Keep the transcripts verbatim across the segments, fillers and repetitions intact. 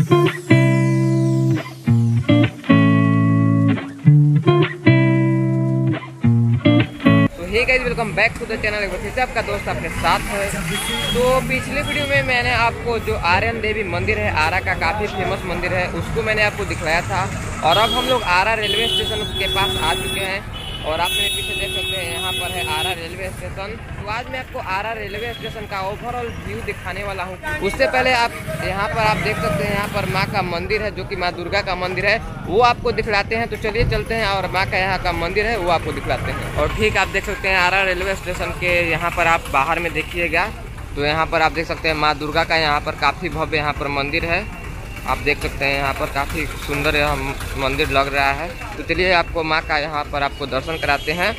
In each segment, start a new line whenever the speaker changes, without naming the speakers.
Hey guys, welcome back to the channel. एक बार फिर से आपका दोस्त आपके साथ है। तो पिछले वीडियो में मैंने आपको जो आर्यन देवी मंदिर है, आरा का काफ़ी फेमस मंदिर है, उसको मैंने आपको दिखलाया था। और अब हम लोग आरा रेलवे स्टेशन के पास आ चुके हैं और आप मेरे पीछे देख सकते हैं, यहाँ पर है आरा रेलवे स्टेशन। तो आज मैं आपको Arrah railway station overall view व्यू दिखाने वाला हूँ। उससे पहले आप यहाँ पर आप देख सकते हैं, यहाँ पर माँ का मंदिर है जो कि माँ दुर्गा का मंदिर है, वो आपको दिखलाते हैं। तो चलिए चलते हैं और माँ का यहाँ का मंदिर है वो आपको दिखलाते हैं। और ठीक आप देख सकते हैं आरा रेलवे स्टेशन के यहाँ पर आप बाहर में देखिएगा तो यहाँ पर आप देख सकते हैं माँ दुर्गा का यहाँ पर काफ़ी भव्य यहाँ पर मंदिर है। आप देख सकते हैं यहाँ पर काफ़ी सुंदर यहाँ मंदिर लग रहा है। तो चलिए आपको माँ का यहाँ पर आपको दर्शन कराते हैं।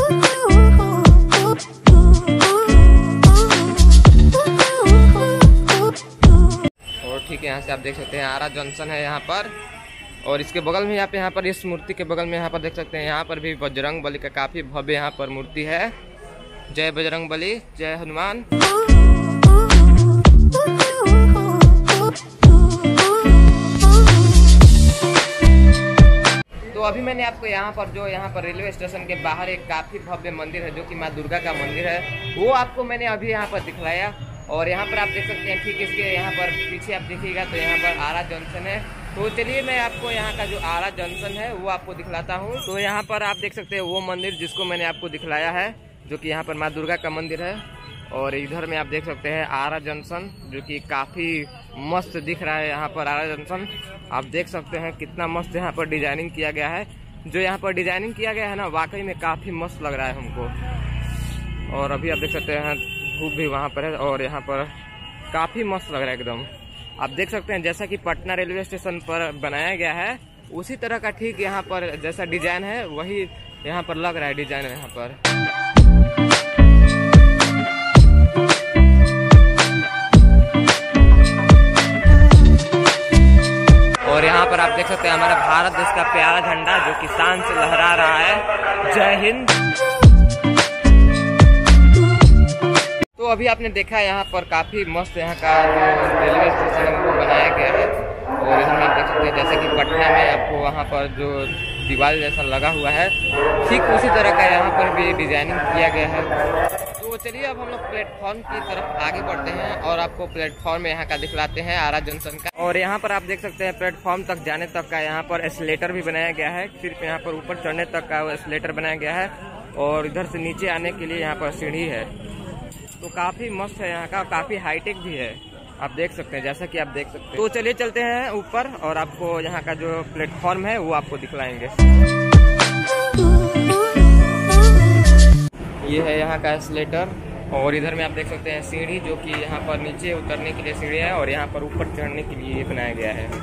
और ठीक है, यहाँ से आप देख सकते हैं आरा जंक्शन है यहाँ पर। और इसके बगल में यहाँ पे यहाँ पर इस मूर्ति के बगल में यहाँ पर देख सकते हैं, यहाँ पर भी बजरंग बली का काफ़ी भव्य यहाँ पर मूर्ति है। जय बजरंग बली, जय हनुमान। तो अभी मैंने आपको यहाँ पर जो यहाँ पर रेलवे स्टेशन के बाहर एक काफ़ी भव्य मंदिर है जो कि माँ दुर्गा का मंदिर है, वो आपको मैंने अभी यहाँ पर दिखलाया। और यहाँ पर आप देख सकते हैं, ठीक इसके यहाँ पर पीछे आप देखिएगा तो यहाँ पर आरा जंक्शन है। तो चलिए मैं आपको यहाँ का जो आरा जंक्शन है वो आपको दिखलाता हूँ। तो यहाँ पर आप देख सकते हैं वो मंदिर जिसको मैंने आपको दिखलाया है, जो कि यहाँ पर माँ दुर्गा का मंदिर है। और इधर में आप देख सकते हैं आरा जंक्शन, जो कि काफ़ी मस्त दिख रहा है। यहाँ पर आरा जंक्शन आप देख सकते हैं कितना मस्त यहाँ पर डिजाइनिंग किया गया है। जो यहाँ पर डिजाइनिंग किया गया है ना, वाकई में काफ़ी मस्त लग रहा है हमको। और अभी आप देख सकते हैं धूप भी वहाँ पर है और यहाँ पर काफ़ी मस्त लग रहा है एकदम। आप देख सकते हैं जैसा कि पटना रेलवे स्टेशन पर बनाया गया है उसी तरह का ठीक यहाँ पर जैसा डिजाइन है वही यहाँ पर लग रहा है डिजाइन यहाँ पर। और यहाँ पर आप देख सकते हैं हमारा भारत देश का प्यारा झंडा जो कि शान से लहरा रहा है। जय हिंद। तो अभी आपने देखा यहाँ पर काफ़ी मस्त यहाँ का जो रेलवे स्टेशन है वो बनाया गया है। और इधर में आप देख सकते हैं जैसे कि पटना में आपको वहाँ पर जो दीवार जैसा लगा हुआ है, ठीक उसी तरह का यहाँ पर भी डिजाइनिंग किया गया है। तो चलिए अब हम लोग प्लेटफॉर्म की तरफ आगे बढ़ते हैं और आपको प्लेटफॉर्म यहाँ का दिखलाते हैं आरा जंक्शन का। और यहाँ पर आप देख सकते हैं प्लेटफॉर्म तक जाने तक का यहाँ पर एस्केलेटर भी बनाया गया है। सिर्फ यहाँ पर ऊपर चढ़ने तक का एस्केलेटर बनाया गया है और इधर से नीचे आने के लिए यहाँ पर सीढ़ी है। तो काफ़ी मस्त है यहाँ का, काफ़ी हाईटेक भी है, आप देख सकते हैं जैसा कि आप देख सकते हैं। तो चलिए चलते हैं ऊपर और आपको यहाँ का जो प्लेटफॉर्म है वो आपको दिखलाएंगे। ये है यहाँ का एस्केलेटर और इधर में आप देख सकते हैं सीढ़ी, जो कि यहाँ पर नीचे उतरने के लिए सीढ़ी है और यहाँ पर ऊपर चढ़ने के लिए ये बनाया गया है।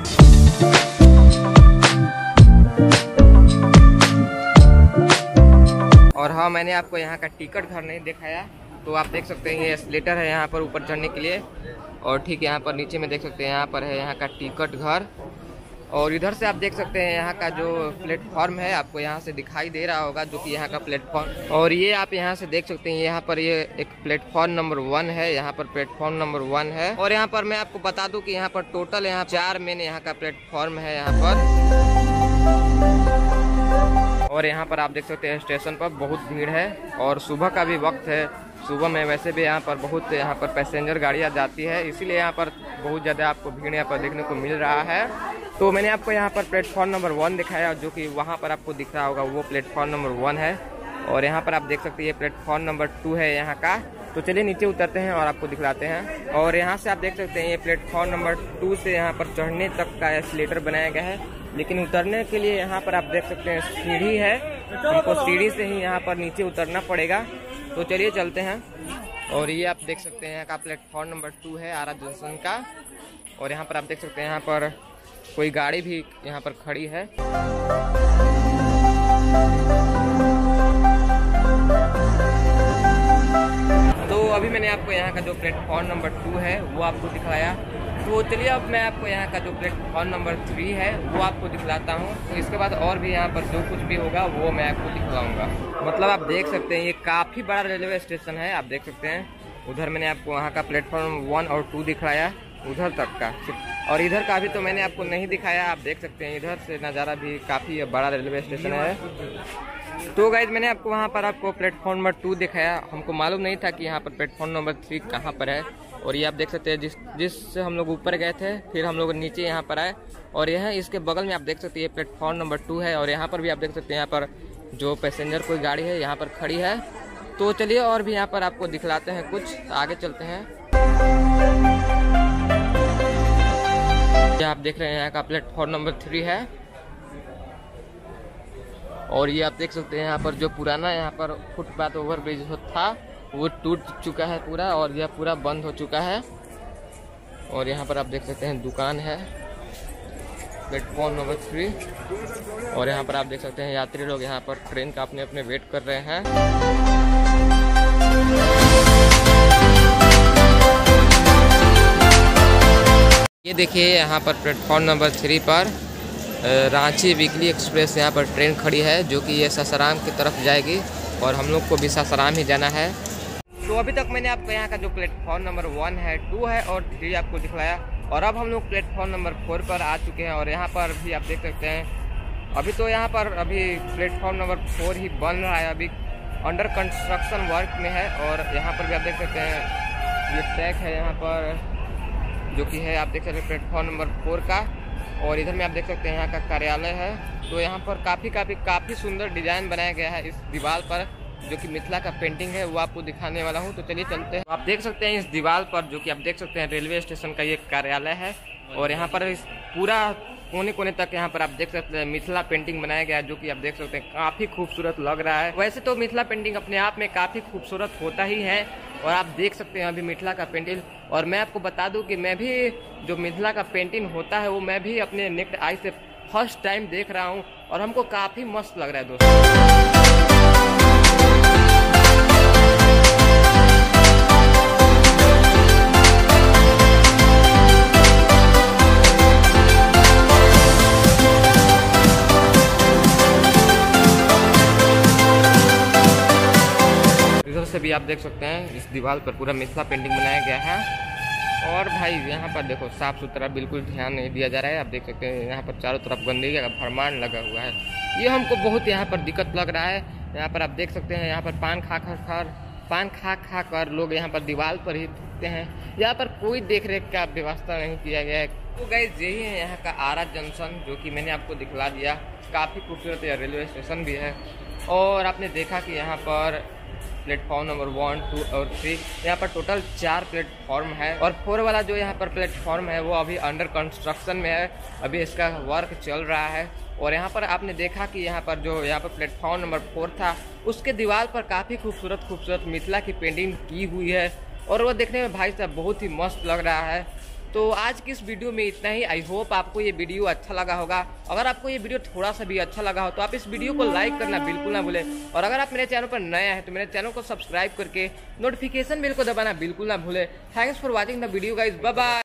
और हाँ, मैंने आपको यहाँ का टिकट घर नहीं दिखाया। तो आप देख सकते हैं ये एस्केलेटर है यहाँ पर ऊपर चढ़ने के लिए और ठीक यहाँ पर नीचे में देख सकते हैं यहाँ पर है यहाँ का टिकट घर। और इधर से आप देख सकते हैं यहाँ का जो प्लेटफॉर्म है आपको यहाँ से दिखाई दे रहा होगा, जो कि यहाँ का प्लेटफॉर्म। और ये आप यहाँ से देख सकते हैं यहाँ पर ये एक प्लेटफॉर्म नंबर वन है, यहाँ पर प्लेटफॉर्म नंबर वन है। और यहाँ पर मैं आपको बता दूं कि यहाँ पर टोटल यहाँ चार मेन यहाँ का प्लेटफॉर्म है यहाँ पर। और यहाँ पर आप देख सकते हैं स्टेशन पर बहुत भीड़ है और सुबह का भी वक्त है। सुबह में वैसे भी यहाँ पर बहुत यहाँ पर पैसेंजर गाड़ियाँ जाती है, इसीलिए यहाँ पर बहुत ज़्यादा आपको भीड़ यहाँ पर देखने को मिल रहा है। तो मैंने आपको यहाँ पर प्लेटफॉर्म नंबर वन दिखाया, जो कि वहाँ पर आपको दिख रहा होगा वो प्लेटफॉर्म नंबर वन है। और यहाँ पर आप देख सकते हैं ये प्लेटफॉर्म नंबर टू है यहाँ का। तो चलिए नीचे उतरते हैं और आपको दिखलाते हैं। और यहाँ से आप देख सकते हैं ये प्लेटफॉर्म नंबर टू से यहाँ पर चढ़ने तक का एस्केलेटर बनाया गया है, लेकिन उतरने के लिए यहाँ पर आप देख सकते हैं सीढ़ी है, हमको सीढ़ी से ही यहाँ पर नीचे उतरना पड़ेगा। तो चलिए चलते हैं। और ये आप देख सकते हैं यहाँ का प्लेटफॉर्म नंबर टू है आरा जंक्शन का। और यहाँ पर आप देख सकते हैं यहाँ पर कोई गाड़ी भी यहाँ पर खड़ी है। तो अभी मैंने आपको यहाँ का जो प्लेटफॉर्म नंबर टू है वो आपको दिखाया। तो चलिए अब मैं आपको यहाँ का जो प्लेटफॉर्म नंबर थ्री है वो आपको दिखलाता हूँ। तो इसके बाद और भी यहाँ पर जो कुछ भी होगा वो मैं आपको दिखलाऊंगा। मतलब आप देख सकते हैं ये काफ़ी बड़ा रेलवे स्टेशन है, आप देख सकते हैं। उधर मैंने आपको वहाँ का प्लेटफॉर्म वन और टू दिखलाया, उधर तक का। और इधर का भी तो मैंने आपको नहीं दिखाया, आप देख सकते हैं इधर से नज़ारा भी काफ़ी बड़ा रेलवे स्टेशन है। तो गाइज मैंने आपको वहाँ पर आपको प्लेटफॉर्म नंबर टू दिखाया, हमको मालूम नहीं था कि यहाँ पर प्लेटफॉर्म नंबर थ्री कहाँ पर है। और ये आप देख सकते हैं जिस जिस हम लोग ऊपर गए थे, फिर हम लोग नीचे यहाँ पर आए और यह इसके बगल में आप देख सकते हैं ये प्लेटफॉर्म नंबर टू है। और यहाँ पर भी आप देख सकते हैं यहाँ पर जो पैसेंजर कोई गाड़ी है यहाँ पर खड़ी है। तो चलिए और भी यहाँ पर आपको दिखलाते हैं कुछ, आगे चलते हैं। आप देख रहे हैं यहाँ का प्लेटफॉर्म नंबर थ्री है और ये आप देख सकते हैं यहाँ पर जो पुराना यहाँ पर फुटपाथ ओवरब्रिज था वो टूट चुका है पूरा और यह पूरा बंद हो चुका है। और यहाँ पर आप देख सकते हैं दुकान है प्लेटफॉर्म नंबर थ्री। और यहाँ पर आप देख सकते हैं यात्री लोग यहाँ पर ट्रेन का अपने अपने वेट कर रहे हैं। ये देखिए यहाँ पर प्लेटफॉर्म नंबर थ्री पर रांची वीकली एक्सप्रेस यहाँ पर ट्रेन खड़ी है जो कि ये सासाराम की तरफ जाएगी और हम लोग को भी सासाराम ही जाना है। तो अभी तक मैंने आपको यहाँ का जो प्लेटफॉर्म नंबर वन है, टू है और थ्री आपको दिखलाया और अब हम लोग प्लेटफॉर्म नंबर फोर पर आ चुके हैं। और यहाँ पर भी आप देख सकते हैं अभी तो यहाँ पर अभी प्लेटफॉर्म नंबर फोर ही बन रहा है, अभी अंडर कंस्ट्रक्शन वर्क में है। और यहाँ पर भी आप देख सकते हैं ये ट्रैक है यहाँ पर जो कि है आप देख सकते हैं प्लेटफॉर्म नंबर फोर का। और इधर में आप देख सकते हैं यहाँ का कार्यालय है। तो यहाँ पर काफ़ी काफ़ी काफ़ी सुंदर डिज़ाइन बनाया गया है इस दीवार पर जो कि मिथिला का पेंटिंग है, वो आपको दिखाने वाला हूँ। तो चलिए चलते हैं। आप देख सकते हैं इस दीवार पर जो कि आप देख सकते हैं रेलवे स्टेशन का ये कार्यालय है। और यहाँ पर इस पूरा कोने कोने तक यहाँ पर आप देख सकते हैं मिथिला पेंटिंग बनाया गया है जो कि आप देख सकते हैं काफ़ी खूबसूरत लग रहा है। वैसे तो मिथिला पेंटिंग अपने आप में काफ़ी खूबसूरत होता ही है और आप देख सकते हैं अभी मिथिला का पेंटिंग। और मैं आपको बता दूं कि मैं भी जो मिथिला का पेंटिंग होता है वो मैं भी अपने नेक्ड आई से फर्स्ट टाइम देख रहा हूँ और हमको काफ़ी मस्त लग रहा है दोस्तों। से भी आप देख सकते हैं इस दीवार पर पूरा मिथिला पेंटिंग बनाया गया है। और भाई यहाँ पर देखो साफ सुथरा बिल्कुल ध्यान नहीं दिया जा रहा है। आप देख सकते हैं यहाँ पर चारों तरफ गंदगी का भरमार लगा हुआ है, ये हमको बहुत यहाँ पर दिक्कत लग रहा है। यहाँ पर आप देख सकते हैं यहाँ पर पान खा खा कर पान खा खा कर लोग यहाँ पर दीवार पर ही थूकते हैं, यहाँ पर कोई देख रेख का व्यवस्था नहीं किया गया है। तो गाइस यही है यहाँ का आरा जंक्शन जो कि मैंने आपको दिखला दिया, काफ़ी खूबसूरत यह रेलवे स्टेशन भी है। और आपने देखा कि यहाँ पर प्लेटफॉर्म नंबर वन टू और थ्री यहाँ पर टोटल चार प्लेटफॉर्म है और फोर वाला जो यहाँ पर प्लेटफॉर्म है वो अभी अंडर कंस्ट्रक्शन में है, अभी इसका वर्क चल रहा है। और यहाँ पर आपने देखा कि यहाँ पर जो यहाँ पर प्लेटफॉर्म नंबर फोर था उसके दीवार पर काफ़ी खूबसूरत खूबसूरत मिथिला की पेंटिंग की हुई है और वो देखने में भाई साहब बहुत ही मस्त लग रहा है। तो आज की इस वीडियो में इतना ही। आई होप आपको ये वीडियो अच्छा लगा होगा। अगर आपको ये वीडियो थोड़ा सा भी अच्छा लगा हो तो आप इस वीडियो को लाइक करना बिल्कुल ना भूलें। और अगर आप मेरे चैनल पर नए हैं तो मेरे चैनल को सब्सक्राइब करके नोटिफिकेशन बेल को दबाना बिल्कुल ना भूलें। Thanks for watching the video guys, bye bye.